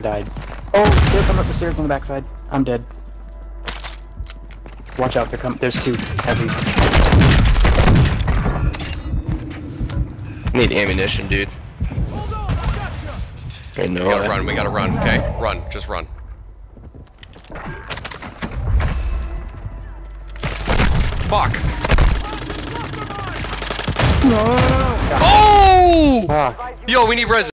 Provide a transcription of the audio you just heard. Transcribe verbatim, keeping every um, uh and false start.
died. Oh, they're coming up the stairs on the backside. I'm dead. Watch out, they're coming. There's two heavies. Need ammunition, dude. I know. We gotta run, we gotta run, okay? Run, just run. Fuck! No! Oh! Fuck. Yo, we need res.